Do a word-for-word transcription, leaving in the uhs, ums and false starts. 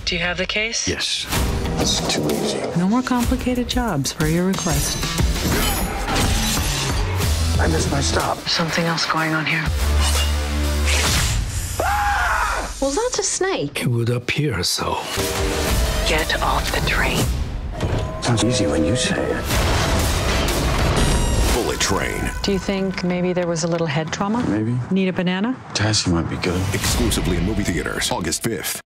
Do you have the case? Yes. It's too easy. No more complicated jobs for your request. I missed my stop. Something else going on here. Well, that's a snake. It would appear so. Get off the train. Sounds easy when you say it. Bullet Train. Do you think maybe there was a little head trauma? Maybe. Need a banana? Tassie might be good. Exclusively in movie theaters, August fifth.